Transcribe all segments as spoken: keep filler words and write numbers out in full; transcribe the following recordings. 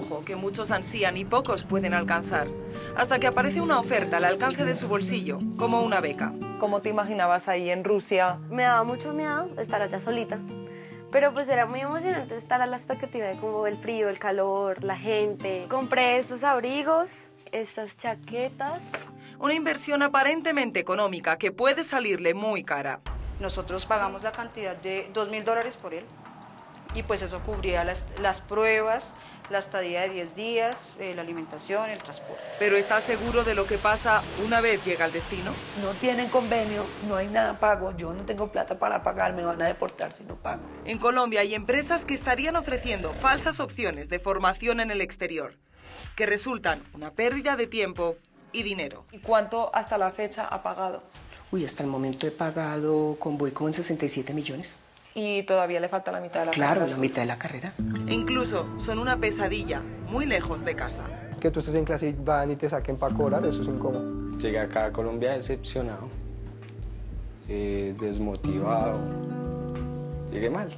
lujo que muchos ansían y pocos pueden alcanzar, hasta que aparece una oferta al alcance de su bolsillo, como una beca. ¿Cómo te imaginabas ahí en Rusia? Me daba mucho miedo estar allá solita, pero pues era muy emocionante estar a la expectativa de cómo el frío, el calor, la gente. Compré estos abrigos, estas chaquetas. Una inversión aparentemente económica que puede salirle muy cara. Nosotros pagamos la cantidad de dos mil dólares por él y pues eso cubría las, las pruebas, la estadía de diez días, eh, la alimentación, el transporte. ¿Pero está seguro de lo que pasa una vez llega al destino? No tienen convenio, no hay nada pago, yo no tengo plata para pagar, me van a deportar si no pago. En Colombia hay empresas que estarían ofreciendo falsas opciones de formación en el exterior, que resultan una pérdida de tiempo y dinero. ¿Y cuánto hasta la fecha ha pagado? Uy, hasta el momento he pagado con voy con sesenta y siete millones. Y todavía le falta la mitad de la Claro, carrera. la mitad de la carrera. E incluso son una pesadilla muy lejos de casa. Que tú estés en clase y van y te saquen para cobrar, eso es incómodo. Llegué acá a Colombia decepcionado, eh, desmotivado. Llegué mal.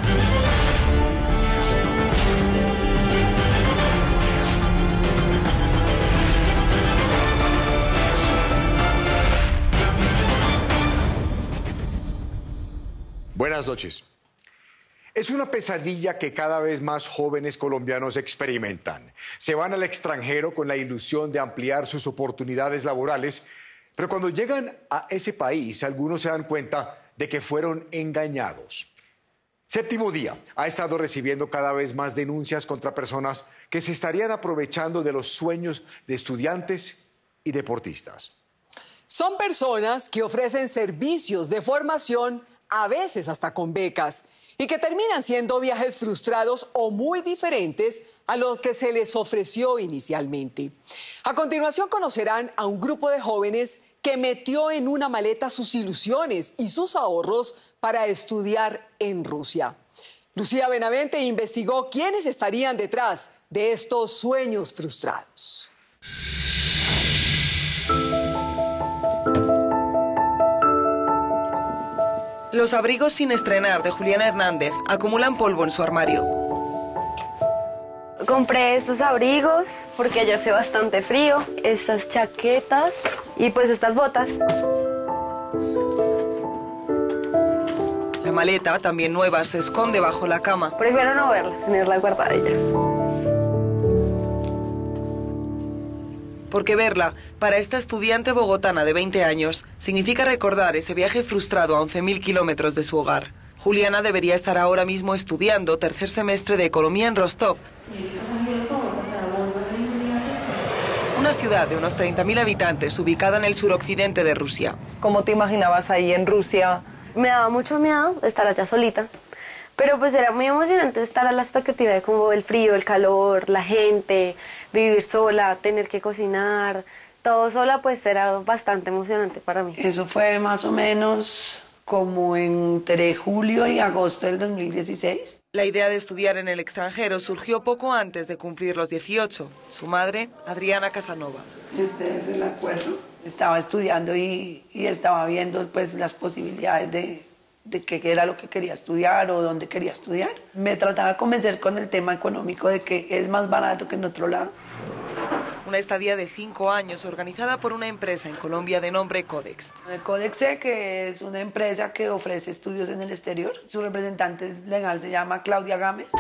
Buenas noches. Es una pesadilla que cada vez más jóvenes colombianos experimentan. Se van al extranjero con la ilusión de ampliar sus oportunidades laborales, pero cuando llegan a ese país, algunos se dan cuenta de que fueron engañados. Séptimo Día ha estado recibiendo cada vez más denuncias contra personas que se estarían aprovechando de los sueños de estudiantes y deportistas. Son personas que ofrecen servicios de formación, a veces hasta con becas, y que terminan siendo viajes frustrados o muy diferentes a lo que se les ofreció inicialmente. A continuación conocerán a un grupo de jóvenes que metió en una maleta sus ilusiones y sus ahorros para estudiar en Rusia. Lucía Benavente investigó quiénes estarían detrás de estos sueños frustrados. Los abrigos sin estrenar de Juliana Hernández acumulan polvo en su armario. Compré estos abrigos porque allá hace bastante frío, estas chaquetas y pues estas botas. La maleta, también nueva, se esconde bajo la cama. Prefiero no verla, tenerla guardadilla. Porque verla, para esta estudiante bogotana de veinte años, significa recordar ese viaje frustrado a once mil kilómetros de su hogar. Juliana debería estar ahora mismo estudiando tercer semestre de Economía en Rostov, una ciudad de unos treinta mil habitantes ubicada en el suroccidente de Rusia. ¿Cómo te imaginabas ahí en Rusia? Me daba mucho miedo estar allá solita, pero pues era muy emocionante estar a la expectativa de cómo el frío, el calor, la gente, vivir sola, tener que cocinar, todo sola, pues era bastante emocionante para mí. Eso fue más o menos como entre julio y agosto del dos mil dieciséis. La idea de estudiar en el extranjero surgió poco antes de cumplir los dieciocho. Su madre, Adriana Casanova. Este es el acuerdo. Estaba estudiando y, y estaba viendo pues las posibilidades de, de qué era lo que quería estudiar o dónde quería estudiar. Me trataba de convencer con el tema económico de que es más barato que en otro lado. Una estadía de cinco años organizada por una empresa en Colombia de nombre Codex. Codex, que es una empresa que ofrece estudios en el exterior. Su representante legal se llama Claudia Gámez.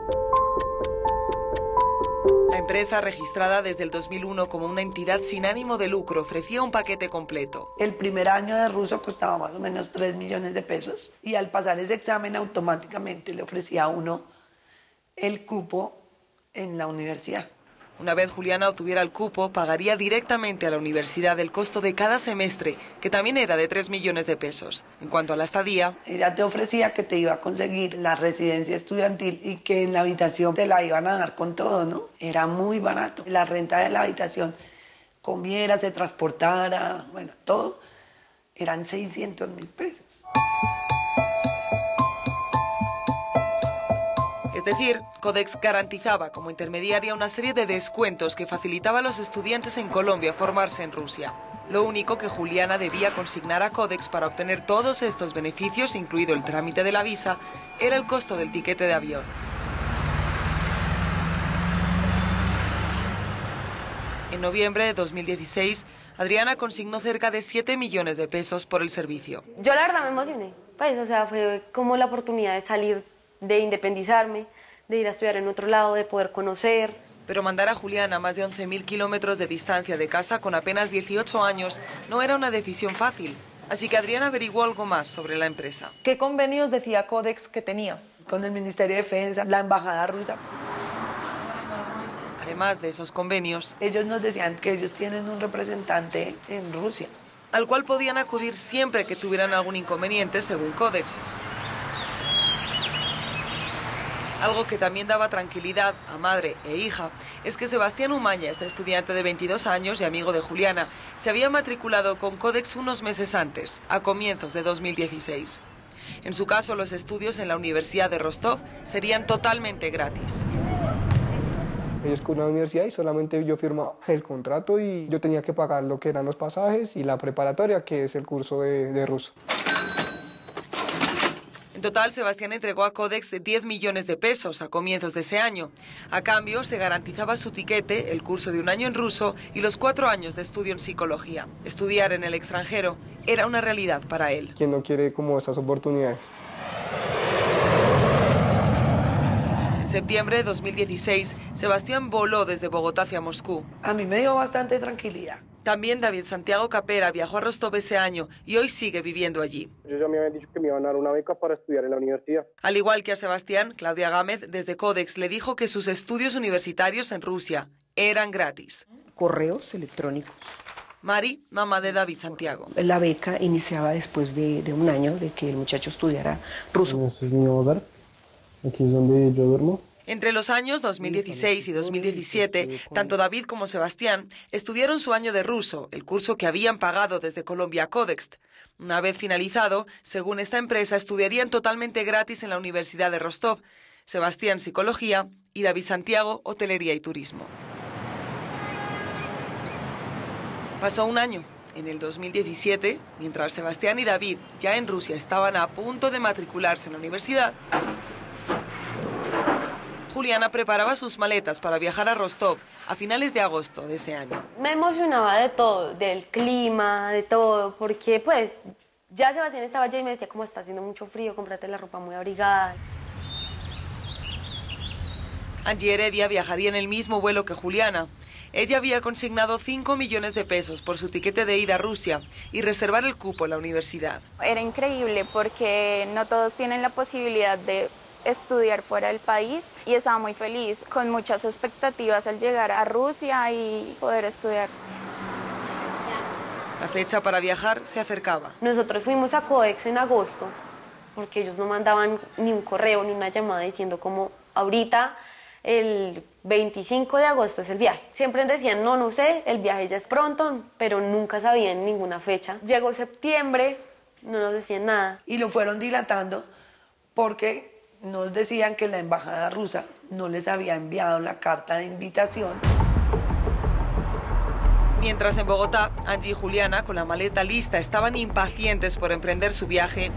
La empresa, registrada desde el dos mil uno como una entidad sin ánimo de lucro, ofrecía un paquete completo. El primer año de ruso costaba más o menos tres millones de pesos y al pasar ese examen automáticamente le ofrecía a uno el cupo en la universidad. Una vez Juliana obtuviera el cupo, pagaría directamente a la universidad el costo de cada semestre, que también era de tres millones de pesos. En cuanto a la estadía, ella te ofrecía que te iba a conseguir la residencia estudiantil y que en la habitación te la iban a dar con todo, ¿no? Era muy barato. La renta de la habitación, comiera, se transportara, bueno, todo, eran seiscientos mil pesos. Es decir, Codex garantizaba como intermediaria una serie de descuentos que facilitaba a los estudiantes en Colombia formarse en Rusia. Lo único que Juliana debía consignar a Codex para obtener todos estos beneficios, incluido el trámite de la visa, era el costo del tiquete de avión. noviembre de dos mil dieciséis, Adriana consignó cerca de siete millones de pesos por el servicio. Yo la verdad me emocioné, pues, o sea, fue como la oportunidad de salir, de independizarme, de ir a estudiar en otro lado, de poder conocer. Pero mandar a Juliana a más de once mil kilómetros de distancia de casa con apenas dieciocho años no era una decisión fácil. Así que Adriana averiguó algo más sobre la empresa. ¿Qué convenios decía Codex que tenía? Con el Ministerio de Defensa, la Embajada rusa. Además de esos convenios, ellos nos decían que ellos tienen un representante en Rusia, al cual podían acudir siempre que tuvieran algún inconveniente, según Codex. Algo que también daba tranquilidad a madre e hija es que Sebastián Umaña, este estudiante de veintidós años y amigo de Juliana, se había matriculado con Codex unos meses antes, a comienzos de dos mil dieciséis. En su caso, los estudios en la Universidad de Rostov serían totalmente gratis. Ellos con una universidad y solamente yo firmaba el contrato y yo tenía que pagar lo que eran los pasajes y la preparatoria, que es el curso de, de ruso. En total, Sebastián entregó a Codex diez millones de pesos a comienzos de ese año. A cambio, se garantizaba su tiquete, el curso de un año en ruso y los cuatro años de estudio en psicología. Estudiar en el extranjero era una realidad para él. ¿Quién no quiere como esas oportunidades? En septiembre de dos mil dieciséis, Sebastián voló desde Bogotá hacia Moscú. A mí me dio bastante tranquilidad. También David Santiago Capera viajó a Rostov ese año y hoy sigue viviendo allí. Yo ya me habían dicho que me iban a dar una beca para estudiar en la universidad. Al igual que a Sebastián, Claudia Gámez desde Codex le dijo que sus estudios universitarios en Rusia eran gratis. Correos electrónicos. Mari, mamá de David Santiago. La beca iniciaba después de, de un año de que el muchacho estudiara ruso. Este es mi hogar. Aquí es donde yo duermo. Entre los años dos mil dieciséis y dos mil diecisiete, tanto David como Sebastián estudiaron su año de ruso, el curso que habían pagado desde Colombia a Codex. Una vez finalizado, según esta empresa, estudiarían totalmente gratis en la Universidad de Rostov. Sebastián, psicología, y David Santiago, hotelería y turismo. Pasó un año. En el dos mil diecisiete, mientras Sebastián y David, ya en Rusia, estaban a punto de matricularse en la universidad, Juliana preparaba sus maletas para viajar a Rostov a finales de agosto de ese año. Me emocionaba de todo, del clima, de todo, porque pues ya Sebastián estaba allá y me decía como está haciendo mucho frío, cómprate la ropa muy abrigada. Angie Heredia viajaría en el mismo vuelo que Juliana. Ella había consignado cinco millones de pesos por su tiquete de ida a Rusia y reservar el cupo en la universidad. Era increíble porque no todos tienen la posibilidad de estudiar fuera del país y estaba muy feliz, con muchas expectativas al llegar a Rusia y poder estudiar. La fecha para viajar se acercaba. Nosotros fuimos a Codex en agosto porque ellos no mandaban ni un correo ni una llamada diciendo como ahorita el veinticinco de agosto es el viaje. Siempre decían no, no sé, el viaje ya es pronto, pero nunca sabían ninguna fecha. Llegó septiembre, no nos decían nada. Y lo fueron dilatando porque nos decían que la embajada rusa no les había enviado la carta de invitación. Mientras en Bogotá, Angie y Juliana, con la maleta lista, estaban impacientes por emprender su viaje.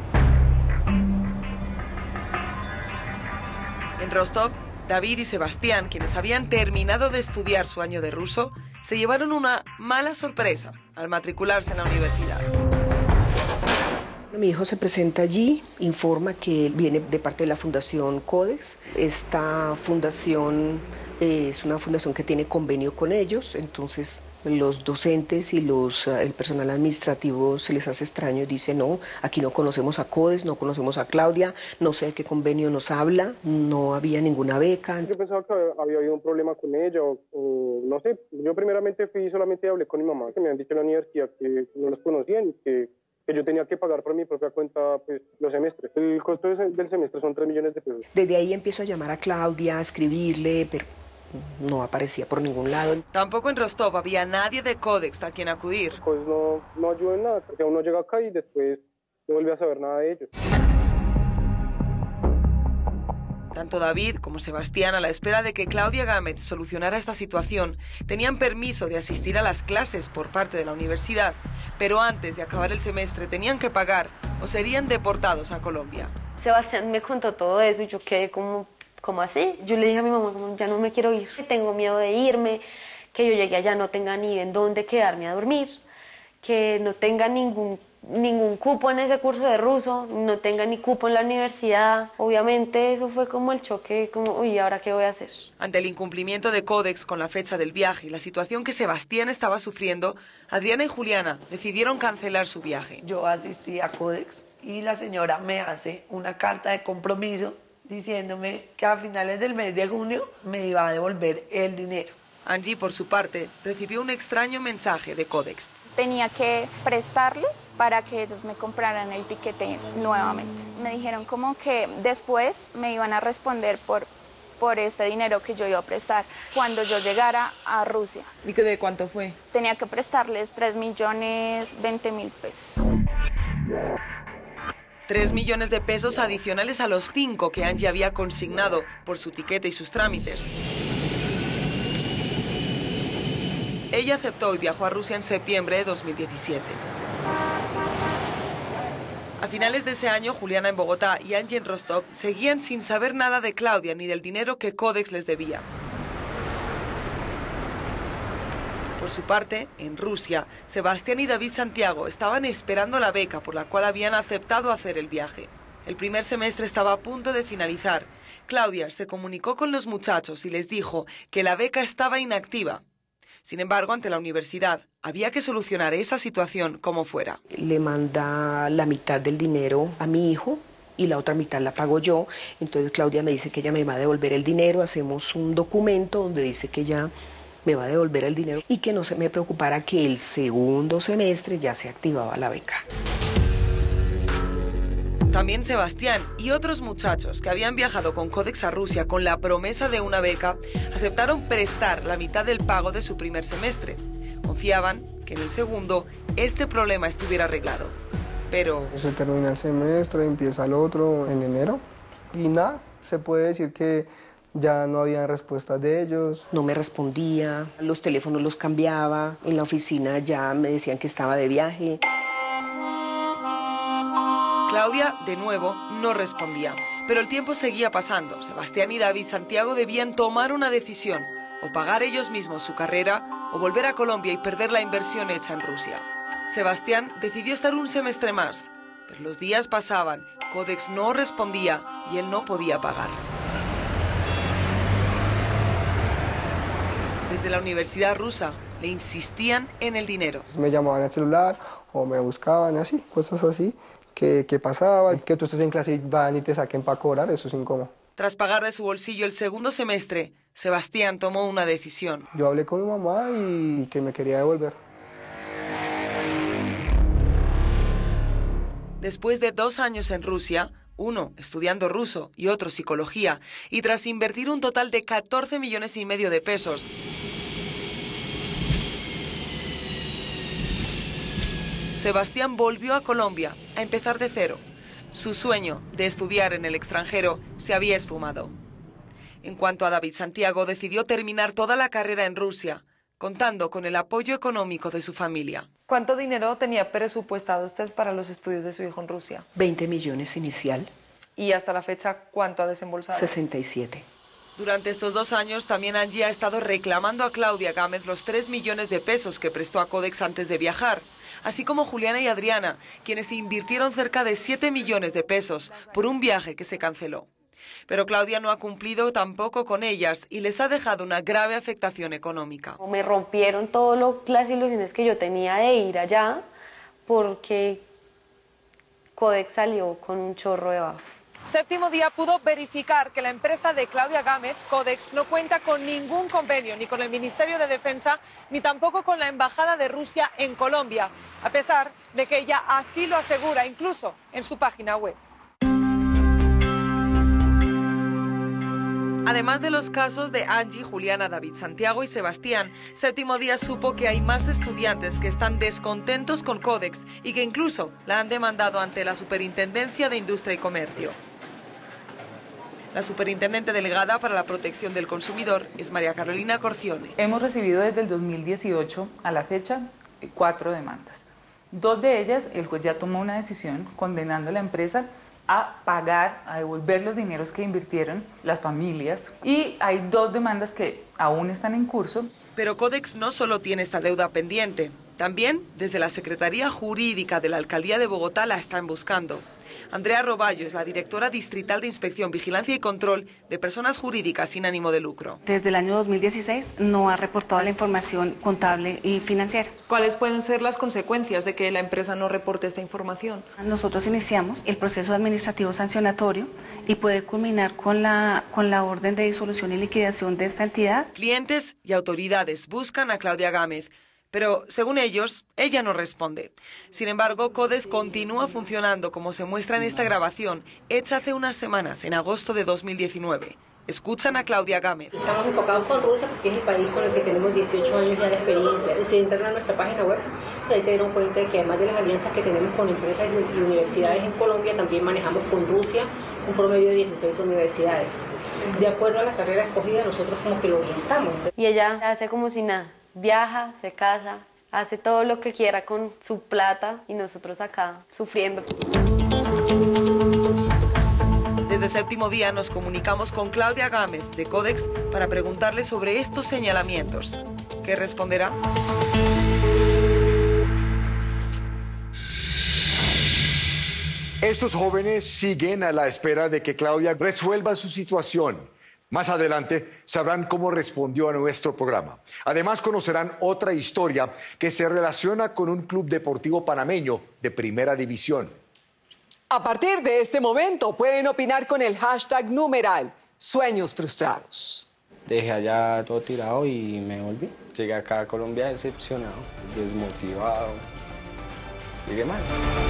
En Rostov, David y Sebastián, quienes habían terminado de estudiar su año de ruso, se llevaron una mala sorpresa al matricularse en la universidad. Mi hijo se presenta allí, informa que viene de parte de la Fundación Codex. Esta fundación eh, es una fundación que tiene convenio con ellos, entonces los docentes y los, uh, el personal administrativo se les hace extraño y dicen no, aquí no conocemos a Codex, no conocemos a Claudia, no sé de qué convenio nos habla, no había ninguna beca. Yo pensaba que había habido un problema con ella, o, o no sé, yo primeramente fui, solamente hablé con mi mamá, que me han dicho en la universidad que no los conocían y que que yo tenía que pagar por mi propia cuenta pues, los semestres. El costo del semestre son tres millones de pesos. Desde ahí empiezo a llamar a Claudia, a escribirle, pero no aparecía por ningún lado. Tampoco en Rostov había nadie de Codex a quien acudir. Pues no, no ayuda en nada, porque uno llega acá y después no vuelve a saber nada de ellos. Tanto David como Sebastián, a la espera de que Claudia Gámez solucionara esta situación, tenían permiso de asistir a las clases por parte de la universidad, pero antes de acabar el semestre tenían que pagar o serían deportados a Colombia. Sebastián me contó todo eso y yo quedé como, como así. Yo le dije a mi mamá, como, ya no me quiero ir, tengo miedo de irme, que yo llegue allá no tenga ni en dónde quedarme a dormir, que no tenga ningún, ningún cupo en ese curso de ruso, no tenga ni cupo en la universidad. Obviamente eso fue como el choque, como, uy, ¿ahora qué voy a hacer? Ante el incumplimiento de Codex con la fecha del viaje y la situación que Sebastián estaba sufriendo, Adriana y Juliana decidieron cancelar su viaje. Yo asistí a Codex y la señora me hace una carta de compromiso diciéndome que a finales del mes de junio me iba a devolver el dinero. Angie, por su parte, recibió un extraño mensaje de Codex. Tenía que prestarles para que ellos me compraran el tiquete nuevamente. Me dijeron como que después me iban a responder por, por este dinero que yo iba a prestar cuando yo llegara a Rusia. ¿Y qué de cuánto fue? Tenía que prestarles tres millones veinte mil pesos. Tres millones de pesos adicionales a los cinco que Angie había consignado por su tiquete y sus trámites. Ella aceptó y viajó a Rusia en septiembre de dos mil diecisiete. A finales de ese año, Juliana en Bogotá y Angie en Rostov seguían sin saber nada de Claudia ni del dinero que Codex les debía. Por su parte, en Rusia, Sebastián y David Santiago estaban esperando la beca por la cual habían aceptado hacer el viaje. El primer semestre estaba a punto de finalizar. Claudia se comunicó con los muchachos y les dijo que la beca estaba inactiva. Sin embargo, ante la universidad, había que solucionar esa situación como fuera. Le manda la mitad del dinero a mi hijo y la otra mitad la pago yo. Entonces Claudia me dice que ella me va a devolver el dinero. Hacemos un documento donde dice que ella me va a devolver el dinero y que no se me preocupara que el segundo semestre ya se activaba la beca. También Sebastián y otros muchachos que habían viajado con Codex a Rusia con la promesa de una beca, aceptaron prestar la mitad del pago de su primer semestre. Confiaban que en el segundo este problema estuviera arreglado. Pero... Se termina el semestre, empieza el otro en enero y nada, se puede decir que ya no había respuestas de ellos. No me respondía, los teléfonos los cambiaba, en la oficina ya me decían que estaba de viaje. Claudia, de nuevo, no respondía, pero el tiempo seguía pasando. Sebastián y David Santiago debían tomar una decisión, o pagar ellos mismos su carrera, o volver a Colombia y perder la inversión hecha en Rusia. Sebastián decidió estar un semestre más, pero los días pasaban, Codex no respondía y él no podía pagar. Desde la universidad rusa le insistían en el dinero. Me llamaban al celular o me buscaban así, cosas así. ¿Qué, qué pasaba? Que tú estés en clase y van y te saquen para cobrar, eso es incómodo. Tras pagar de su bolsillo el segundo semestre, Sebastián tomó una decisión. Yo hablé con mi mamá y que me quería devolver. Después de dos años en Rusia, uno estudiando ruso y otro psicología, y tras invertir un total de catorce millones y medio de pesos, Sebastián volvió a Colombia a empezar de cero. Su sueño de estudiar en el extranjero se había esfumado. En cuanto a David Santiago, decidió terminar toda la carrera en Rusia, contando con el apoyo económico de su familia. ¿Cuánto dinero tenía presupuestado usted para los estudios de su hijo en Rusia? veinte millones inicial. ¿Y hasta la fecha cuánto ha desembolsado? sesenta y siete. Durante estos dos años también Angie ha estado reclamando a Claudia Gámez los tres millones de pesos que prestó a Codex antes de viajar, así como Juliana y Adriana, quienes invirtieron cerca de siete millones de pesos por un viaje que se canceló. Pero Claudia no ha cumplido tampoco con ellas y les ha dejado una grave afectación económica. Me rompieron todas las ilusiones que yo tenía de ir allá porque Codex salió con un chorro de bajos. Séptimo Día pudo verificar que la empresa de Claudia Gámez, Codex, no cuenta con ningún convenio ni con el Ministerio de Defensa ni tampoco con la Embajada de Rusia en Colombia, a pesar de que ella así lo asegura incluso en su página web. Además de los casos de Angie, Juliana, David, Santiago y Sebastián, Séptimo Día supo que hay más estudiantes que están descontentos con Codex y que incluso la han demandado ante la Superintendencia de Industria y Comercio. La superintendente delegada para la protección del consumidor es María Carolina Corcione. Hemos recibido desde el dos mil dieciocho a la fecha cuatro demandas. Dos de ellas, el juez ya tomó una decisión condenando a la empresa a pagar, a devolver los dineros que invirtieron las familias. Y hay dos demandas que aún están en curso. Pero Codex no solo tiene esta deuda pendiente, también desde la Secretaría Jurídica de la Alcaldía de Bogotá la están buscando. Andrea Roballo es la directora distrital de Inspección, Vigilancia y Control de Personas Jurídicas sin ánimo de lucro. Desde el año dos mil dieciséis no ha reportado la información contable y financiera. ¿Cuáles pueden ser las consecuencias de que la empresa no reporte esta información? Nosotros iniciamos el proceso administrativo sancionatorio y puede culminar con la, con la orden de disolución y liquidación de esta entidad. Clientes y autoridades buscan a Claudia Gámez, pero según ellos, ella no responde. Sin embargo, Codex continúa funcionando como se muestra en esta grabación, hecha hace unas semanas, en agosto de dos mil diecinueve. Escuchan a Claudia Gámez. Estamos enfocados con Rusia porque es el país con el que tenemos dieciocho años ya de experiencia. Si entran a nuestra página web, ahí se dieron cuenta de que además de las alianzas que tenemos con empresas y universidades en Colombia, también manejamos con Rusia un promedio de dieciséis universidades. De acuerdo a la carrera escogida, nosotros como que lo orientamos. Y ella hace como si nada. Viaja, se casa, hace todo lo que quiera con su plata y nosotros acá sufriendo. Desde Séptimo Día nos comunicamos con Claudia Gámez de Codex para preguntarle sobre estos señalamientos. ¿Qué responderá? Estos jóvenes siguen a la espera de que Claudia resuelva su situación. Más adelante sabrán cómo respondió a nuestro programa. Además conocerán otra historia que se relaciona con un club deportivo panameño de primera división. A partir de este momento pueden opinar con el hashtag numeral Sueños Frustrados. Dejé allá todo tirado y me volví. Llegué acá a Colombia decepcionado, desmotivado. Llegué mal.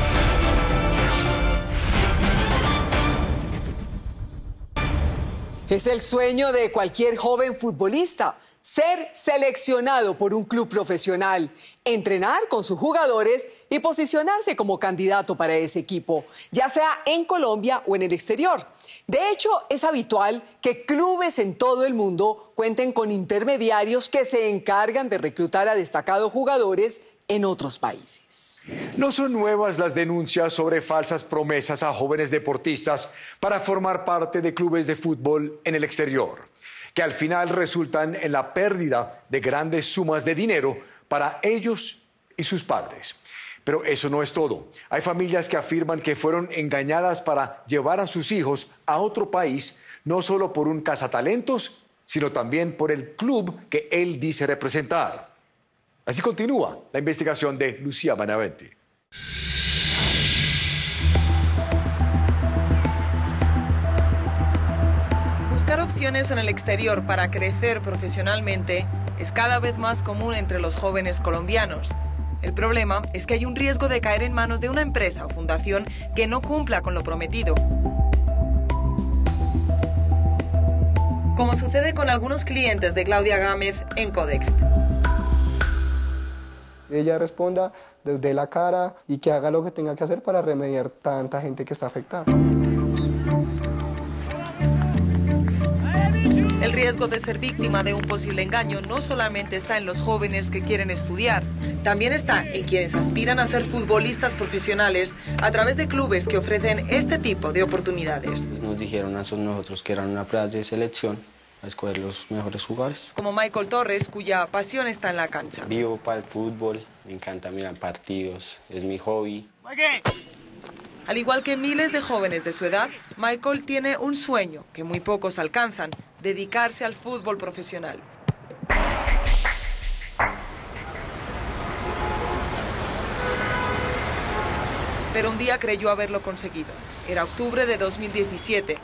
Es el sueño de cualquier joven futbolista, ser seleccionado por un club profesional, entrenar con sus jugadores y posicionarse como candidato para ese equipo, ya sea en Colombia o en el exterior. De hecho, es habitual que clubes en todo el mundo cuenten con intermediarios que se encargan de reclutar a destacados jugadores en otros países. No son nuevas las denuncias sobre falsas promesas a jóvenes deportistas para formar parte de clubes de fútbol en el exterior, que al final resultan en la pérdida de grandes sumas de dinero para ellos y sus padres. Pero eso no es todo. Hay familias que afirman que fueron engañadas para llevar a sus hijos a otro país, no solo por un cazatalentos, sino también por el club que él dice representar. Así continúa la investigación de Lucía Benavente. Buscar opciones en el exterior para crecer profesionalmente es cada vez más común entre los jóvenes colombianos. El problema es que hay un riesgo de caer en manos de una empresa o fundación que no cumpla con lo prometido. Como sucede con algunos clientes de Claudia Gámez en Codex. Ella responda desde la cara y que haga lo que tenga que hacer para remediar tanta gente que está afectada. El riesgo de ser víctima de un posible engaño no solamente está en los jóvenes que quieren estudiar, también está en quienes aspiran a ser futbolistas profesionales a través de clubes que ofrecen este tipo de oportunidades. Nos dijeron a nosotros que eran una prueba de selección a escoger los mejores jugadores. Como Michael Torres, cuya pasión está en la cancha. Vivo para el fútbol, me encanta mirar partidos, es mi hobby. Al igual que miles de jóvenes de su edad, Michael tiene un sueño que muy pocos alcanzan: dedicarse al fútbol profesional. Pero un día creyó haberlo conseguido. Era octubre de dos mil diecisiete.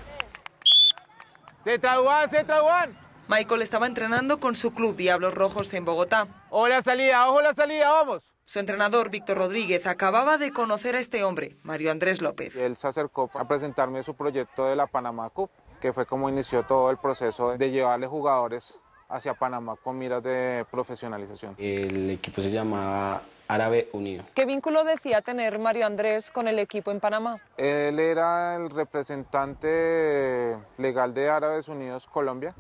Z uno, Z uno. Michael estaba entrenando con su club Diablos Rojos en Bogotá. Ojo la salida, ojo la salida, vamos. Su entrenador, Víctor Rodríguez, acababa de conocer a este hombre, Mario Andrés López. Él se acercó a presentarme su proyecto de la Panama Cup, que fue como inició todo el proceso de llevarle jugadores hacia Panamá con miras de profesionalización. El equipo se llamaba Árabe Unido. ¿Qué vínculo decía tener Mario Andrés con el equipo en Panamá? Él era el representante legal de Árabes Unidos Colombia.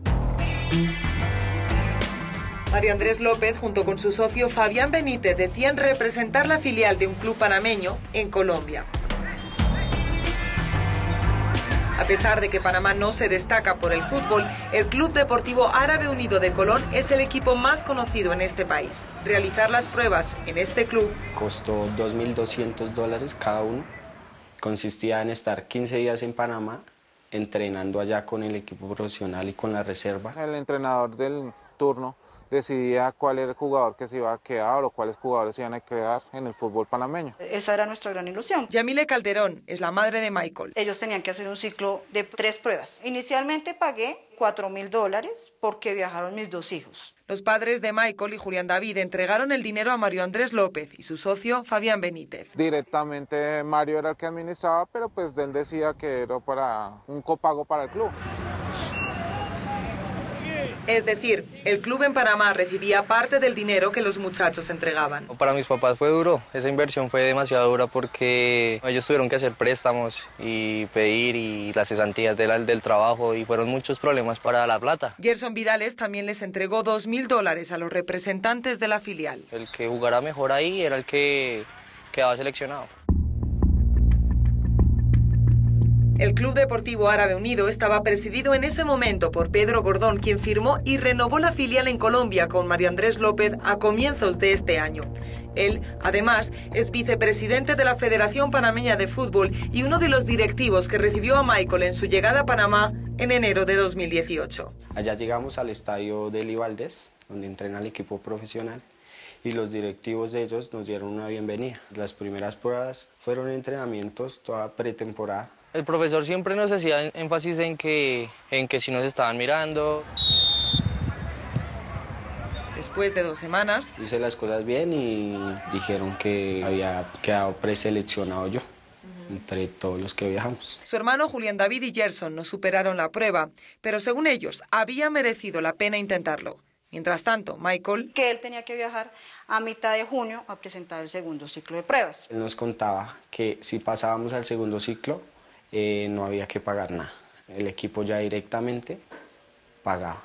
Mario Andrés López, junto con su socio Fabián Benítez, decían representar la filial de un club panameño en Colombia. A pesar de que Panamá no se destaca por el fútbol, el Club Deportivo Árabe Unido de Colón es el equipo más conocido en este país. Realizar las pruebas en este club costó dos mil doscientos dólares cada uno. Consistía en estar quince días en Panamá, entrenando allá con el equipo profesional y con la reserva. El entrenador del turno decidía cuál era el jugador que se iba a quedar o cuáles jugadores se iban a quedar en el fútbol panameño. Esa era nuestra gran ilusión. Yamile Calderón es la madre de Michael. Ellos tenían que hacer un ciclo de tres pruebas. Inicialmente pagué cuatro mil dólares porque viajaron mis dos hijos. Los padres de Michael y Julián David entregaron el dinero a Mario Andrés López y su socio Fabián Benítez. Directamente Mario era el que administraba, pero pues él decía que era para un copago para el club. Es decir, el club en Panamá recibía parte del dinero que los muchachos entregaban. Para mis papás fue duro, esa inversión fue demasiado dura porque ellos tuvieron que hacer préstamos y pedir y las cesantías del, del trabajo y fueron muchos problemas para la plata. Gerson Vidales también les entregó dos mil dólares a los representantes de la filial. El que jugara mejor ahí era el que quedaba seleccionado. El Club Deportivo Árabe Unido estaba presidido en ese momento por Pedro Gordón, quien firmó y renovó la filial en Colombia con Mario Andrés López a comienzos de este año. Él, además, es vicepresidente de la Federación Panameña de Fútbol y uno de los directivos que recibió a Michael en su llegada a Panamá en enero de dos mil dieciocho. Allá llegamos al estadio de Eli Valdés, donde entrena el equipo profesional, y los directivos de ellos nos dieron una bienvenida. Las primeras pruebas fueron entrenamientos, toda pretemporada. El profesor siempre nos hacía énfasis en que, en que sí nos estaban mirando. Después de dos semanas, hice las cosas bien y dijeron que había quedado preseleccionado yo, entre todos los que viajamos. Su hermano Julián David y Gerson no superaron la prueba, pero según ellos, había merecido la pena intentarlo. Mientras tanto, Michael... que él tenía que viajar a mitad de junio a presentar el segundo ciclo de pruebas. Él nos contaba que si pasábamos al segundo ciclo, eh, no había que pagar nada. El equipo ya directamente pagaba.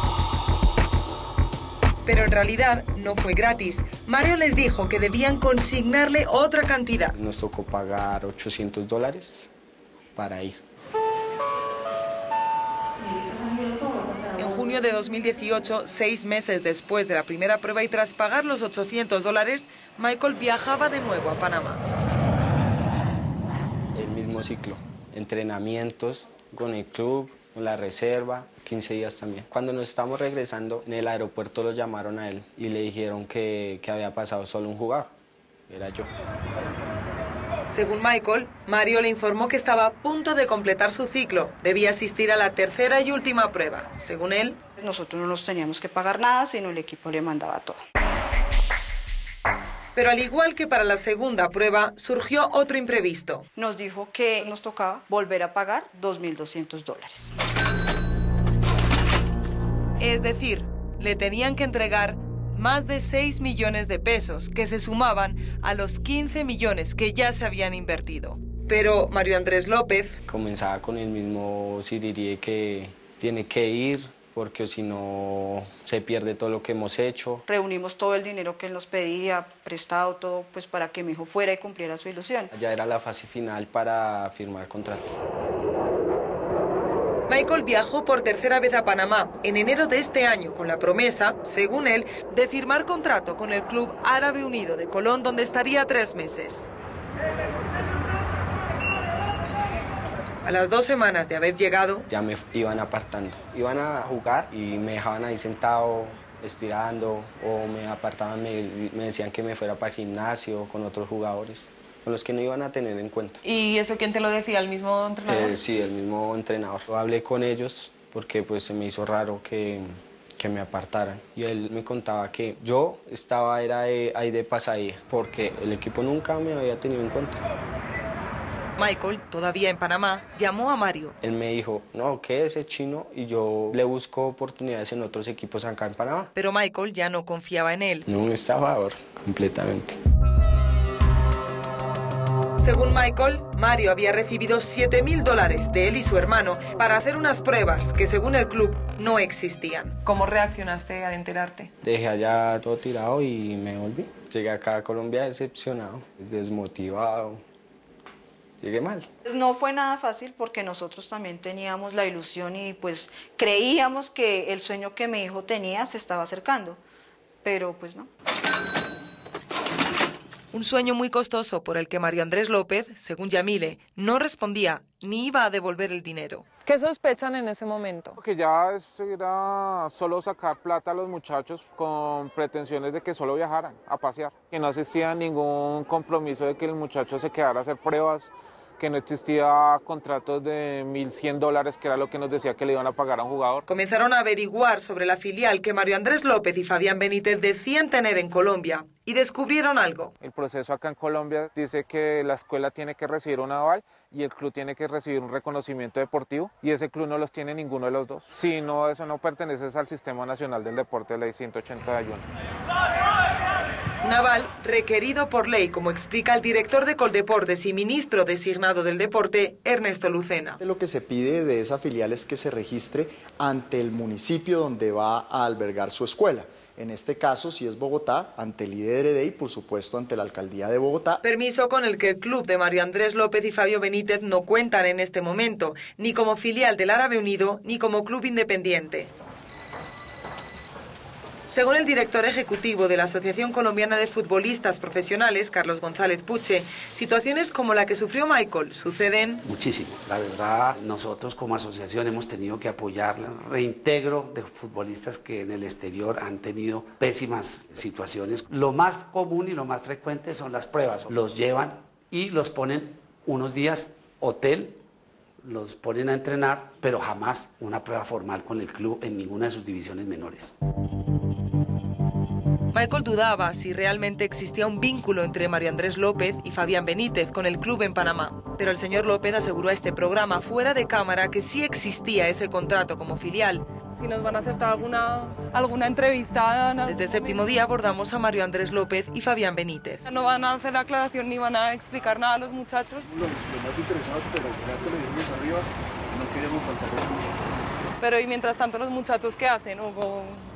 Pero en realidad no fue gratis. Mario les dijo que debían consignarle otra cantidad. Nos tocó pagar ochocientos dólares para ir. En junio de dos mil dieciocho, seis meses después de la primera prueba y tras pagar los ochocientos dólares, Michael viajaba de nuevo a Panamá. El mismo ciclo, entrenamientos con el club, con la reserva, quince días también. Cuando nos estamos regresando, en el aeropuerto lo llamaron a él y le dijeron que, que había pasado solo un jugador, era yo. Según Michael, Mario le informó que estaba a punto de completar su ciclo. Debía asistir a la tercera y última prueba. Según él, nosotros no nos teníamos que pagar nada, sino el equipo le mandaba todo. Pero al igual que para la segunda prueba, surgió otro imprevisto. Nos dijo que nos tocaba volver a pagar dos mil doscientos dólares. Es decir, le tenían que entregar más de seis millones de pesos, que se sumaban a los quince millones que ya se habían invertido. Pero Mario Andrés López comenzaba con el mismo sirirí que tiene que ir, porque si no se pierde todo lo que hemos hecho. Reunimos todo el dinero que él nos pedía, prestado todo, pues para que mi hijo fuera y cumpliera su ilusión. Ya era la fase final para firmar contrato. Michael viajó por tercera vez a Panamá en enero de este año con la promesa, según él, de firmar contrato con el Club Árabe Unido de Colón, donde estaría tres meses. A las dos semanas de haber llegado, ya me iban apartando. Iban a jugar y me dejaban ahí sentado, estirando, o me apartaban, me, me decían que me fuera para el gimnasio con otros jugadores, con los que no iban a tener en cuenta. ¿Y eso quién te lo decía, el mismo entrenador? Eh, sí, el mismo entrenador. Yo hablé con ellos porque pues se me hizo raro que, que me apartaran. Y él me contaba que yo estaba era de, ahí de pasadía, porque el equipo nunca me había tenido en cuenta. Michael, todavía en Panamá, llamó a Mario. Él me dijo, no, quédese chino y yo le busco oportunidades en otros equipos acá en Panamá. Pero Michael ya no confiaba en él. No, un estafador, completamente. Según Michael, Mario había recibido siete mil dólares de él y su hermano para hacer unas pruebas que, según el club, no existían. ¿Cómo reaccionaste al enterarte? Dejé allá todo tirado y me volví. Llegué acá a Colombia decepcionado, desmotivado. llegué mal. No fue nada fácil porque nosotros también teníamos la ilusión y pues creíamos que el sueño que mi hijo tenía se estaba acercando, pero pues no. Un sueño muy costoso por el que Mario Andrés López, según Yamile, no respondía ni iba a devolver el dinero. ¿Qué sospechan en ese momento? Que ya era solo sacar plata a los muchachos con pretensiones de que solo viajaran a pasear, que no existía ningún compromiso de que el muchacho se quedara a hacer pruebas, que no existía contratos de mil cien dólares, que era lo que nos decía que le iban a pagar a un jugador. Comenzaron a averiguar sobre la filial que Mario Andrés López y Fabián Benítez decían tener en Colombia y descubrieron algo. El proceso acá en Colombia dice que la escuela tiene que recibir un aval y el club tiene que recibir un reconocimiento deportivo y ese club no los tiene ninguno de los dos. Si no, eso no pertenece al Sistema Nacional del Deporte, ley ciento ochenta y uno. Un aval requerido por ley, como explica el director de Coldeportes y ministro designado del deporte, Ernesto Lucena. Lo que se pide de esa filial es que se registre ante el municipio donde va a albergar su escuela. En este caso, si es Bogotá, ante el I D R D y por supuesto ante la Alcaldía de Bogotá. Permiso con el que el club de Mario Andrés López y Fabio Benítez no cuentan en este momento, ni como filial del Árabe Unido, ni como club independiente. Según el director ejecutivo de la Asociación Colombiana de Futbolistas Profesionales, Carlos González Puche, situaciones como la que sufrió Michael suceden muchísimo. La verdad, nosotros como asociación hemos tenido que apoyar el reintegro de futbolistas que en el exterior han tenido pésimas situaciones. Lo más común y lo más frecuente son las pruebas. Los llevan y los ponen unos días hotel, los ponen a entrenar, pero jamás una prueba formal con el club en ninguna de sus divisiones menores. Michael dudaba si realmente existía un vínculo entre Mario Andrés López y Fabián Benítez con el club en Panamá. Pero el señor López aseguró a este programa fuera de cámara que sí existía ese contrato como filial. Si nos van a aceptar alguna, alguna entrevista. ¿No? Desde Séptimo Día abordamos a Mario Andrés López y Fabián Benítez. ¿No van a hacer aclaración ni van a explicar nada a los muchachos? Los, los más interesados, pero ya que lo dijimos arriba, no queremos faltar a eso. Pero y mientras tanto, ¿los muchachos qué hacen? ¿O con...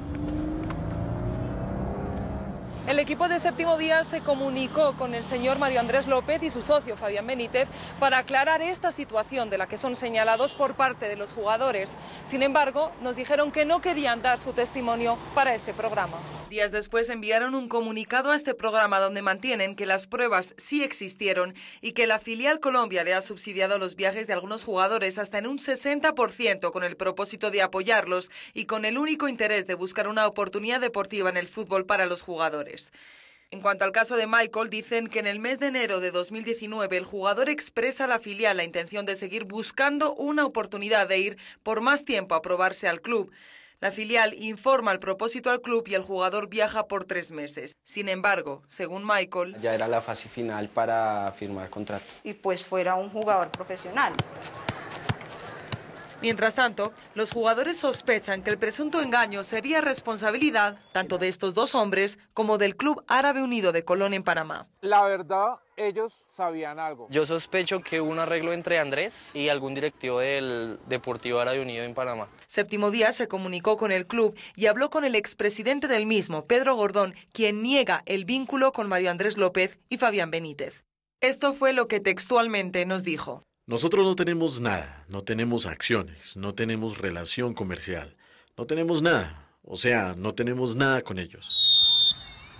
El equipo de Séptimo Día se comunicó con el señor Mario Andrés López y su socio Fabián Benítez para aclarar esta situación de la que son señalados por parte de los jugadores. Sin embargo, nos dijeron que no querían dar su testimonio para este programa. Días después enviaron un comunicado a este programa donde mantienen que las pruebas sí existieron y que la filial Colombia le ha subsidiado los viajes de algunos jugadores hasta en un sesenta por ciento con el propósito de apoyarlos y con el único interés de buscar una oportunidad deportiva en el fútbol para los jugadores. En cuanto al caso de Michael, dicen que en el mes de enero de dos mil diecinueve el jugador expresa a la filial la intención de seguir buscando una oportunidad de ir por más tiempo a probarse al club. La filial informa el propósito al club y el jugador viaja por tres meses. Sin embargo, según Michael, ya era la fase final para firmar contrato. Y pues fuera un jugador profesional. Mientras tanto, los jugadores sospechan que el presunto engaño sería responsabilidad tanto de estos dos hombres como del Club Árabe Unido de Colón en Panamá. La verdad, ellos sabían algo. Yo sospecho que hubo un arreglo entre Andrés y algún directivo del Deportivo Árabe Unido en Panamá. Séptimo Día se comunicó con el club y habló con el expresidente del mismo, Pedro Gordón, quien niega el vínculo con Mario Andrés López y Fabián Benítez. Esto fue lo que textualmente nos dijo. Nosotros no tenemos nada, no tenemos acciones, no tenemos relación comercial, no tenemos nada, o sea, no tenemos nada con ellos.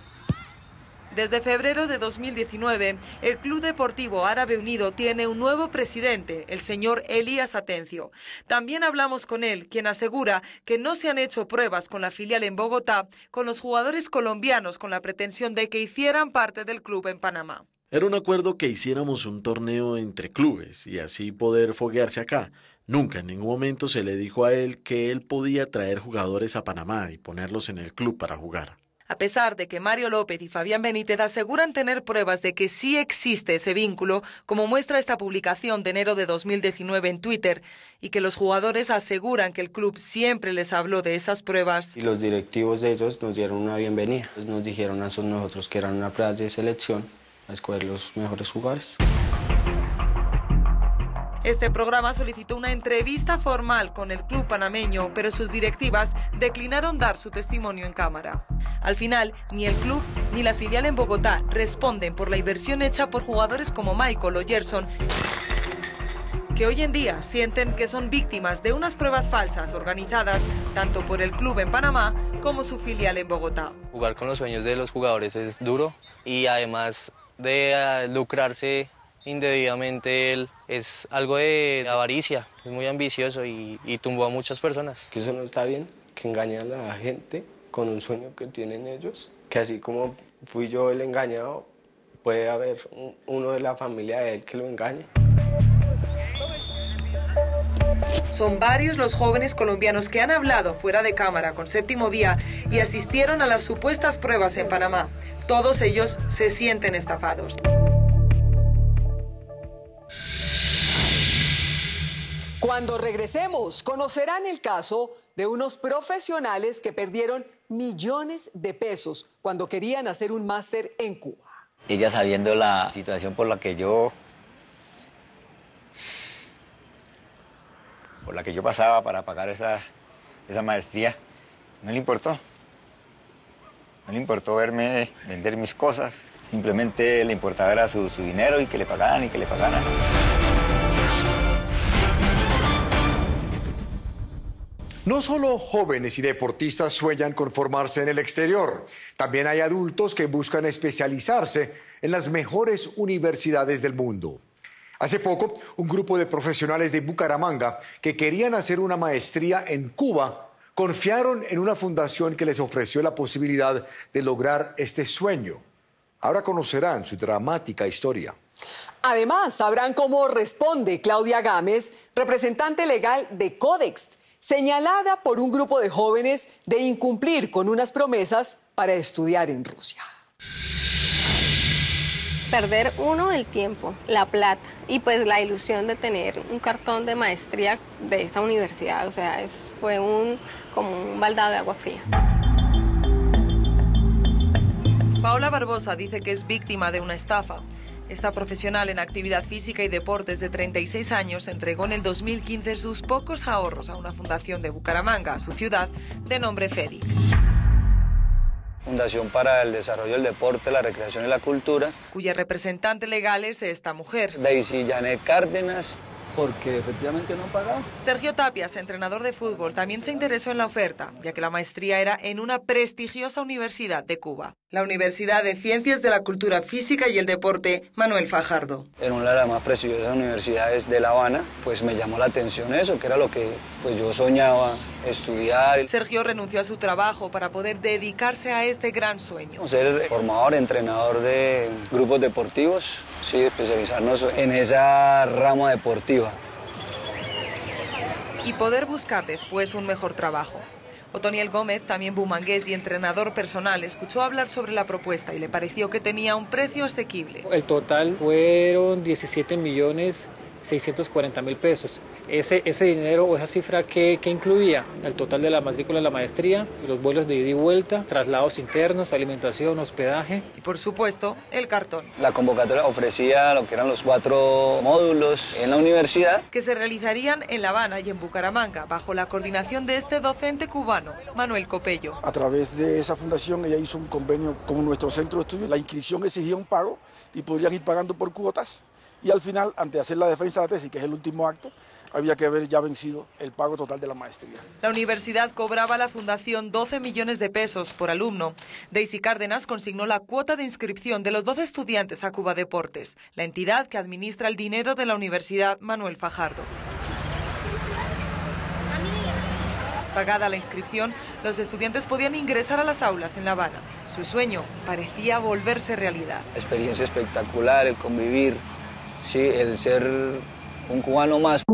Desde febrero de dos mil diecinueve, el Club Deportivo Árabe Unido tiene un nuevo presidente, el señor Elías Atencio. También hablamos con él, quien asegura que no se han hecho pruebas con la filial en Bogotá con los jugadores colombianos con la pretensión de que hicieran parte del club en Panamá. Era un acuerdo que hiciéramos un torneo entre clubes y así poder foguearse acá. Nunca en ningún momento se le dijo a él que él podía traer jugadores a Panamá y ponerlos en el club para jugar. A pesar de que Mario López y Fabián Benítez aseguran tener pruebas de que sí existe ese vínculo, como muestra esta publicación de enero de dos mil diecinueve en Twitter, y que los jugadores aseguran que el club siempre les habló de esas pruebas. Y los directivos de ellos nos dieron una bienvenida. Pues nos dijeron a nosotros que eran una prueba de selección a escoger los mejores jugadores. Este programa solicitó una entrevista formal con el club panameño, pero sus directivas declinaron dar su testimonio en cámara. Al final, ni el club ni la filial en Bogotá responden por la inversión hecha por jugadores como Michael o Gerson, que hoy en día sienten que son víctimas de unas pruebas falsas organizadas tanto por el club en Panamá como su filial en Bogotá. Jugar con los sueños de los jugadores es duro y además de uh, lucrarse indebidamente él es algo de avaricia, es muy ambicioso y, y tumbó a muchas personas. Que eso no está bien, que engañan a la gente con un sueño que tienen ellos, que así como fui yo el engañado, puede haber un, uno de la familia de él que lo engañe. Son varios los jóvenes colombianos que han hablado fuera de cámara con Séptimo Día y asistieron a las supuestas pruebas en Panamá. Todos ellos se sienten estafados. Cuando regresemos, conocerán el caso de unos profesionales que perdieron millones de pesos cuando querían hacer un máster en Cuba. Ella, sabiendo la situación por la que yo por la que yo pasaba para pagar esa, esa maestría, no le importó. No le importó verme vender mis cosas, simplemente le importaba era su, su dinero y que le pagaran y que le pagaran. No solo jóvenes y deportistas sueñan con formarse en el exterior, también hay adultos que buscan especializarse en las mejores universidades del mundo. Hace poco, un grupo de profesionales de Bucaramanga que querían hacer una maestría en Cuba confiaron en una fundación que les ofreció la posibilidad de lograr este sueño. Ahora conocerán su dramática historia. Además, sabrán cómo responde Claudia Gámez, representante legal de Codex, señalada por un grupo de jóvenes de incumplir con unas promesas para estudiar en Rusia. Perder uno el tiempo, la plata y pues la ilusión de tener un cartón de maestría de esa universidad, o sea, es, fue un, como un baldado de agua fría. Paola Barbosa dice que es víctima de una estafa. Esta profesional en actividad física y deportes de treinta y seis años entregó en el dos mil quince sus pocos ahorros a una fundación de Bucaramanga, su ciudad, de nombre FEDIC. Fundación para el Desarrollo del Deporte, la Recreación y la Cultura. Cuya representante legal es esta mujer. Daisy Janet Cárdenas. Porque efectivamente no han pagado. Sergio Tapias, entrenador de fútbol, también se interesó en la oferta, ya que la maestría era en una prestigiosa universidad de Cuba, la Universidad de Ciencias de la Cultura Física y el Deporte Manuel Fajardo. En una de las más prestigiosas universidades de La Habana, pues me llamó la atención eso, que era lo que pues yo soñaba estudiar. Sergio renunció a su trabajo para poder dedicarse a este gran sueño. Ser formador, entrenador de grupos deportivos, sí, especializarnos en esa rama deportiva. Y poder buscar después un mejor trabajo. Otoniel Gómez, también bumangués y entrenador personal, escuchó hablar sobre la propuesta y le pareció que tenía un precio asequible. El total fueron diecisiete millones seiscientos cuarenta mil pesos. Ese, ese dinero o esa cifra que, que incluía el total de la matrícula de la maestría, los vuelos de ida y vuelta, traslados internos, alimentación, hospedaje. Y por supuesto, el cartón. La convocatoria ofrecía lo que eran los cuatro módulos en la universidad. Que se realizarían en La Habana y en Bucaramanga, bajo la coordinación de este docente cubano, Manuel Copello. A través de esa fundación ella hizo un convenio con nuestro centro de estudios. La inscripción exigía un pago y podrían ir pagando por cuotas. Y al final, antes de hacer la defensa de la tesis, que es el último acto, había que haber ya vencido el pago total de la maestría. La universidad cobraba a la fundación doce millones de pesos por alumno. Daisy Cárdenas consignó la cuota de inscripción de los doce estudiantes a Cuba Deportes, la entidad que administra el dinero de la Universidad Manuel Fajardo. Pagada la inscripción, los estudiantes podían ingresar a las aulas en La Habana. Su sueño parecía volverse realidad. Experiencia espectacular, el convivir. Sí, el ser un cubano más.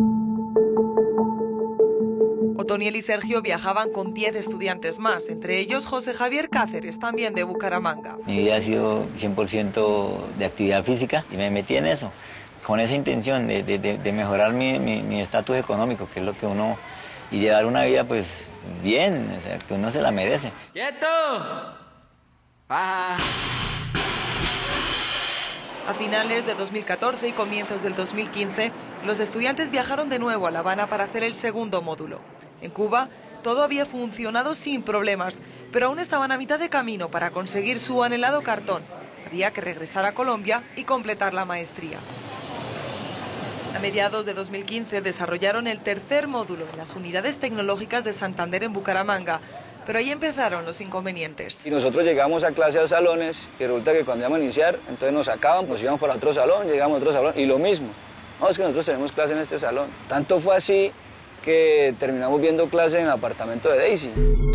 Otoniel y Sergio viajaban con diez estudiantes más, entre ellos José Javier Cáceres, también de Bucaramanga. Mi vida ha sido cien por ciento de actividad física y me metí en eso, con esa intención de, de, de mejorar mi estatus económico, que es lo que uno... y llevar una vida pues bien, o sea, que uno se la merece. ¡Quieto! ¡Baja! A finales de dos mil catorce y comienzos del dos mil quince, los estudiantes viajaron de nuevo a La Habana para hacer el segundo módulo. En Cuba, todo había funcionado sin problemas, pero aún estaban a mitad de camino para conseguir su anhelado cartón. Había que regresar a Colombia y completar la maestría. A mediados de dos mil quince desarrollaron el tercer módulo en las unidades tecnológicas de Santander en Bucaramanga, pero ahí empezaron los inconvenientes. Y nosotros llegamos a clase a los salones y resulta que cuando íbamos a iniciar, entonces nos sacaban, pues íbamos para otro salón, llegamos a otro salón y lo mismo. No, es que nosotros tenemos clase en este salón. Tanto fue así que terminamos viendo clase en el apartamento de Daisy.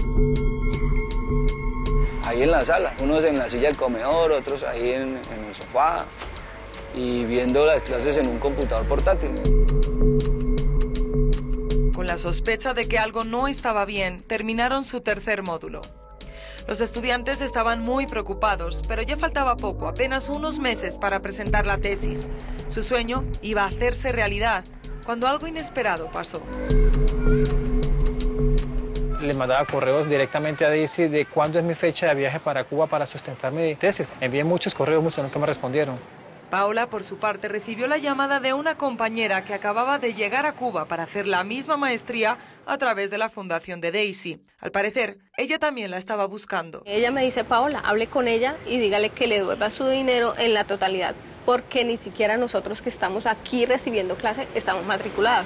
Ahí en la sala, unos en la silla del comedor, otros ahí en, en el sofá y viendo las clases en un computador portátil. Con la sospecha de que algo no estaba bien, terminaron su tercer módulo. Los estudiantes estaban muy preocupados, pero ya faltaba poco, apenas unos meses para presentar la tesis. Su sueño iba a hacerse realidad, cuando algo inesperado pasó. Le mandaba correos directamente a Daisy de cuándo es mi fecha de viaje para Cuba para sustentar mi tesis. Envié muchos correos, muchos nunca me respondieron. Paola, por su parte, recibió la llamada de una compañera que acababa de llegar a Cuba para hacer la misma maestría a través de la fundación de Daisy. Al parecer, ella también la estaba buscando. Ella me dice, Paola, hable con ella y dígale que le devuelva su dinero en la totalidad, porque ni siquiera nosotros que estamos aquí recibiendo clase estamos matriculados.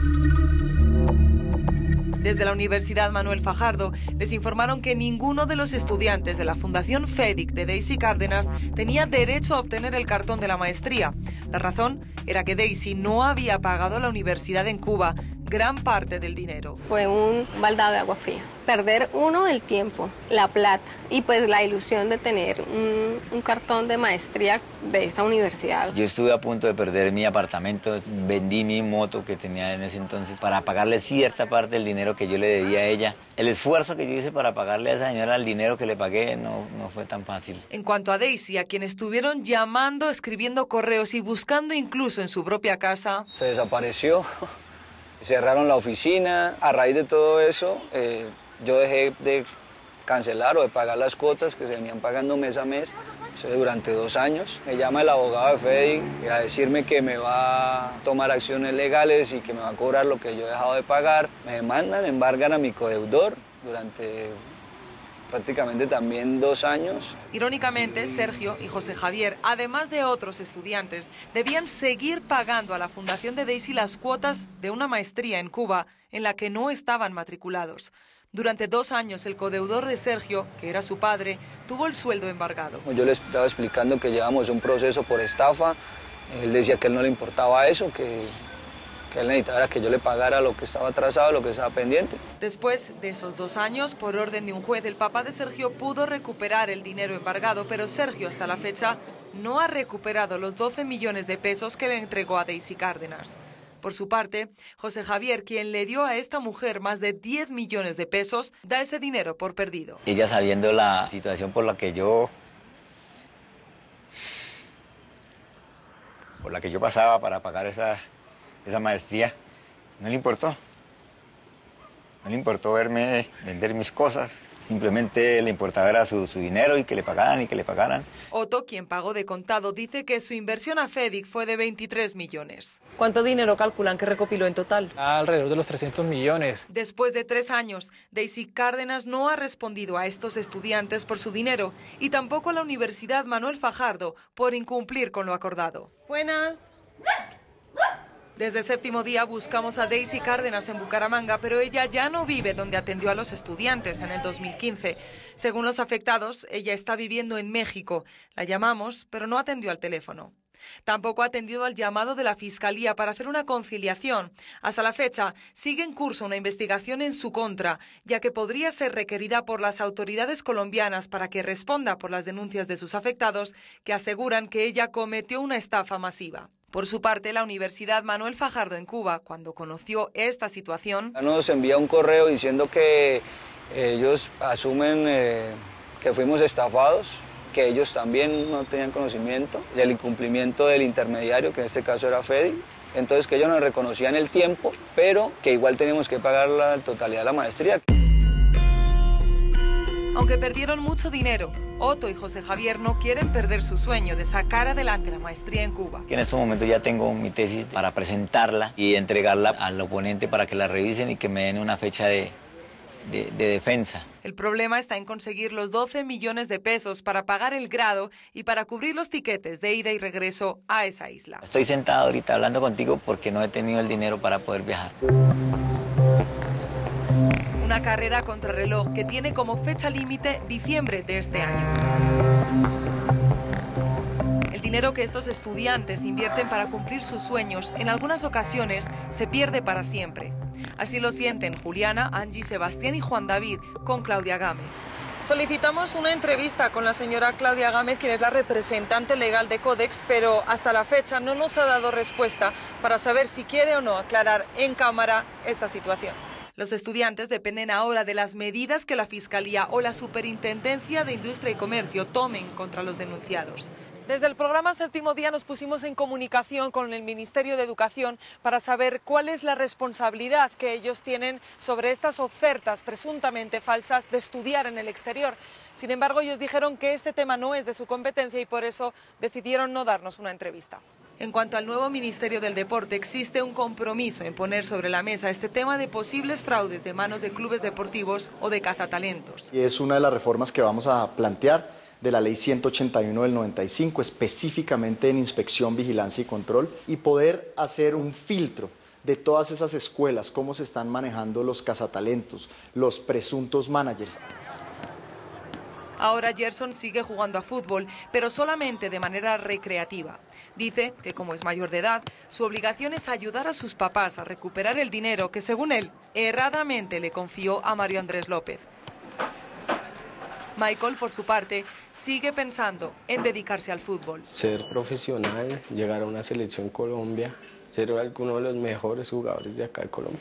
Desde la Universidad Manuel Fajardo les informaron que ninguno de los estudiantes de la Fundación FEDIC de Daisy Cárdenas tenía derecho a obtener el cartón de la maestría. La razón era que Daisy no había pagado a la universidad en Cuba gran parte del dinero. Fue un baldado de agua fría. Perder uno el tiempo, la plata y pues la ilusión de tener un, un cartón de maestría de esa universidad. Yo estuve a punto de perder mi apartamento, vendí mi moto que tenía en ese entonces para pagarle cierta parte del dinero que yo le debía a ella. El esfuerzo que yo hice para pagarle a esa señora el dinero que le pagué no, no fue tan fácil. En cuanto a Daisy, a quien estuvieron llamando, escribiendo correos y buscando incluso en su propia casa, se desapareció. Cerraron la oficina. A raíz de todo eso, eh, yo dejé de cancelar o de pagar las cuotas que se venían pagando mes a mes durante dos años. Me llama el abogado de FEDIC a decirme que me va a tomar acciones legales y que me va a cobrar lo que yo he dejado de pagar. Me demandan, me embargan a mi codeudor durante prácticamente también dos años. Irónicamente, Sergio y José Javier, además de otros estudiantes, debían seguir pagando a la Fundación de Daisy las cuotas de una maestría en Cuba en la que no estaban matriculados. Durante dos años, el codeudor de Sergio, que era su padre, tuvo el sueldo embargado. Yo le estaba explicando que llevamos un proceso por estafa. Él decía que a él no le importaba eso, que... que él necesitaba que yo le pagara lo que estaba atrasado, lo que estaba pendiente. Después de esos dos años, por orden de un juez, el papá de Sergio pudo recuperar el dinero embargado, pero Sergio hasta la fecha no ha recuperado los doce millones de pesos que le entregó a Daisy Cárdenas. Por su parte, José Javier, quien le dio a esta mujer más de diez millones de pesos, da ese dinero por perdido. Ella, sabiendo la situación por la que yo por la que yo pasaba para pagar esa esa maestría, no le importó. No le importó verme vender mis cosas. Simplemente le importaba era su, su dinero y que le pagaran y que le pagaran. Otto, quien pagó de contado, dice que su inversión a FEDIC fue de veintitrés millones. ¿Cuánto dinero calculan que recopiló en total? Alrededor de los trescientos millones. Después de tres años, Daisy Cárdenas no ha respondido a estos estudiantes por su dinero y tampoco a la Universidad Manuel Fajardo por incumplir con lo acordado. Buenas. Desde el séptimo día buscamos a Daisy Cárdenas en Bucaramanga, pero ella ya no vive donde atendió a los estudiantes en el dos mil quince. Según los afectados, ella está viviendo en México. La llamamos, pero no atendió al teléfono. Tampoco ha atendido al llamado de la Fiscalía para hacer una conciliación. Hasta la fecha, sigue en curso una investigación en su contra, ya que podría ser requerida por las autoridades colombianas para que responda por las denuncias de sus afectados, que aseguran que ella cometió una estafa masiva. Por su parte, la Universidad Manuel Fajardo en Cuba, cuando conoció esta situación, nos envía un correo diciendo que ellos asumen eh, que fuimos estafados, que ellos también no tenían conocimiento del incumplimiento del intermediario, que en este caso era FEDIC. Entonces que ellos nos reconocían el tiempo, pero que igual teníamos que pagar la totalidad de la maestría. Aunque perdieron mucho dinero, Otto y José Javier no quieren perder su sueño de sacar adelante la maestría en Cuba. Que en este momento ya tengo mi tesis para presentarla y entregarla al oponente para que la revisen y que me den una fecha de, de, de defensa. El problema está en conseguir los doce millones de pesos para pagar el grado y para cubrir los tiquetes de ida y regreso a esa isla. Estoy sentado ahorita hablando contigo porque no he tenido el dinero para poder viajar. Una carrera contrarreloj que tiene como fecha límite diciembre de este año. El dinero que estos estudiantes invierten para cumplir sus sueños en algunas ocasiones se pierde para siempre. Así lo sienten Juliana, Angie, Sebastián y Juan David con Claudia Gámez. Solicitamos una entrevista con la señora Claudia Gámez, quien es la representante legal de Codex, pero hasta la fecha no nos ha dado respuesta para saber si quiere o no aclarar en cámara esta situación. Los estudiantes dependen ahora de las medidas que la Fiscalía o la Superintendencia de Industria y Comercio tomen contra los denunciados. Desde el programa Séptimo Día nos pusimos en comunicación con el Ministerio de Educación para saber cuál es la responsabilidad que ellos tienen sobre estas ofertas presuntamente falsas de estudiar en el exterior. Sin embargo, ellos dijeron que este tema no es de su competencia y por eso decidieron no darnos una entrevista. En cuanto al nuevo Ministerio del Deporte, existe un compromiso en poner sobre la mesa este tema de posibles fraudes de manos de clubes deportivos o de cazatalentos. Y es una de las reformas que vamos a plantear de la Ley ciento ochenta y uno del noventa y cinco, específicamente en inspección, vigilancia y control, y poder hacer un filtro de todas esas escuelas, cómo se están manejando los cazatalentos, los presuntos managers. Ahora Gerson sigue jugando a fútbol, pero solamente de manera recreativa. Dice que como es mayor de edad, su obligación es ayudar a sus papás a recuperar el dinero que, según él, erradamente le confió a Mario Andrés López. Michael, por su parte, sigue pensando en dedicarse al fútbol. Ser profesional, llegar a una selección Colombia, ser alguno de los mejores jugadores de acá de Colombia.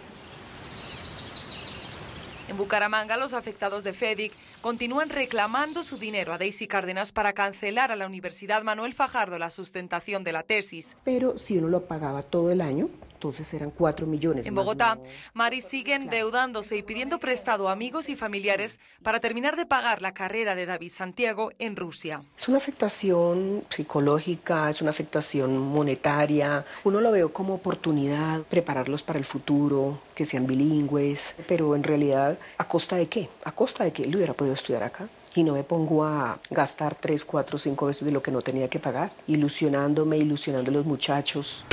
En Bucaramanga, los afectados de FEDIC continúan reclamando su dinero a Daisy Cárdenas para cancelar a la Universidad Manuel Fajardo la sustentación de la tesis. Pero si uno lo pagaba todo el año, entonces eran cuatro millones. En Bogotá, Mari sigue endeudándose y pidiendo prestado a amigos y familiares para terminar de pagar la carrera de David Santiago en Rusia. Es una afectación psicológica, es una afectación monetaria. Uno lo veo como oportunidad, prepararlos para el futuro, que sean bilingües, pero en realidad, ¿a costa de qué? ¿A costa de qué él hubiera podido estudiar acá? Y no me pongo a gastar tres, cuatro, cinco veces de lo que no tenía que pagar, ilusionándome, ilusionando a los muchachos.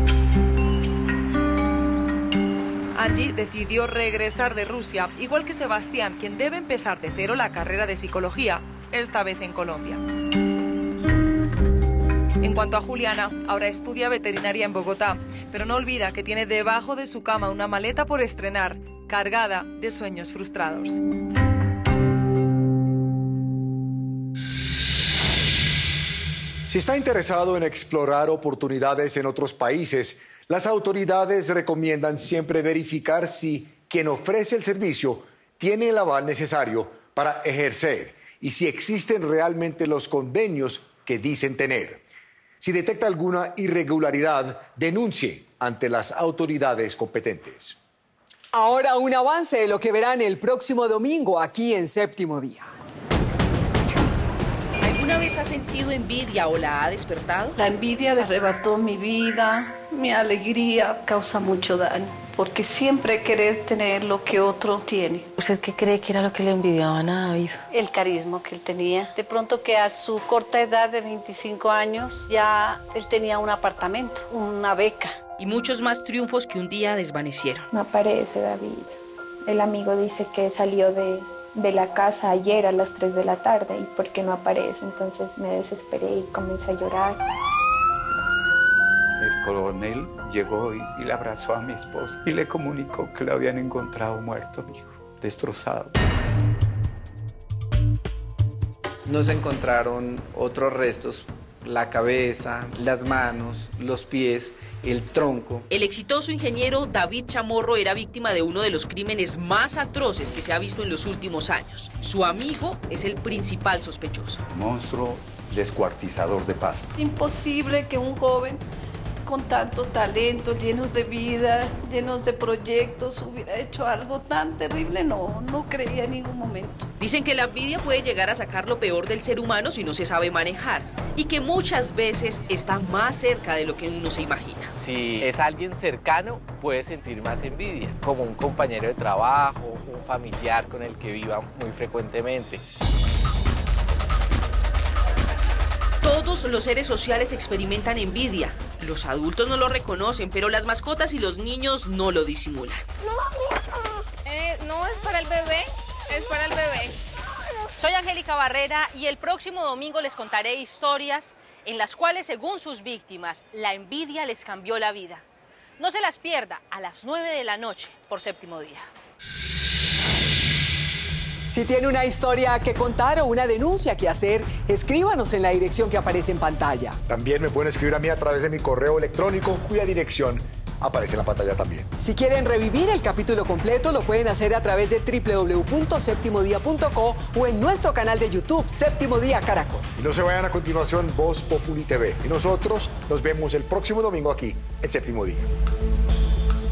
Angie decidió regresar de Rusia, igual que Sebastián, quien debe empezar de cero la carrera de psicología, esta vez en Colombia. En cuanto a Juliana, ahora estudia veterinaria en Bogotá, pero no olvida que tiene debajo de su cama una maleta por estrenar, cargada de sueños frustrados. Si está interesado en explorar oportunidades en otros países, las autoridades recomiendan siempre verificar si quien ofrece el servicio tiene el aval necesario para ejercer y si existen realmente los convenios que dicen tener. Si detecta alguna irregularidad, denuncie ante las autoridades competentes. Ahora un avance de lo que verán el próximo domingo aquí en Séptimo Día. ¿Alguna vez ha sentido envidia o la ha despertado? La envidia arrebató mi vida, mi alegría, causa mucho daño, porque siempre querer tener lo que otro tiene. ¿Usted qué cree que era lo que le envidiaban a David? El carisma que él tenía. De pronto que a su corta edad de veinticinco años ya él tenía un apartamento, una beca. Y muchos más triunfos que un día desvanecieron. No aparece David. El amigo dice que salió de... de la casa ayer a las tres de la tarde y por qué no aparece, entonces me desesperé y comencé a llorar. El coronel llegó y, y le abrazó a mi esposa y le comunicó que lo habían encontrado muerto, mi hijo, destrozado. No se encontraron otros restos, la cabeza, las manos, los pies, el tronco. El exitoso ingeniero David Chamorro era víctima de uno de los crímenes más atroces que se ha visto en los últimos años. Su amigo es el principal sospechoso. Monstruo descuartizador de pasto. Imposible que un joven con tanto talento, llenos de vida, llenos de proyectos, hubiera hecho algo tan terrible, no, no creía en ningún momento. Dicen que la envidia puede llegar a sacar lo peor del ser humano si no se sabe manejar y que muchas veces está más cerca de lo que uno se imagina. Si es alguien cercano, puede sentir más envidia, como un compañero de trabajo, un familiar con el que viva muy frecuentemente. Todos los seres sociales experimentan envidia. Los adultos no lo reconocen, pero las mascotas y los niños no lo disimulan. Eh, no es para el bebé, es para el bebé. Soy Angélica Barrera y el próximo domingo les contaré historias en las cuales, según sus víctimas, la envidia les cambió la vida. No se las pierda a las nueve de la noche por Séptimo Día. Si tiene una historia que contar o una denuncia que hacer, escríbanos en la dirección que aparece en pantalla. También me pueden escribir a mí a través de mi correo electrónico, cuya dirección aparece en la pantalla también. Si quieren revivir el capítulo completo, lo pueden hacer a través de doble u doble u doble u punto séptimo día punto co o en nuestro canal de YouTube, Séptimo Día Caracol. Y no se vayan, a continuación Voz Populi T V. Y nosotros nos vemos el próximo domingo aquí en Séptimo Día.